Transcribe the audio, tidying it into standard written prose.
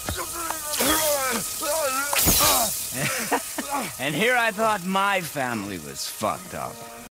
And here I thought my family was fucked up.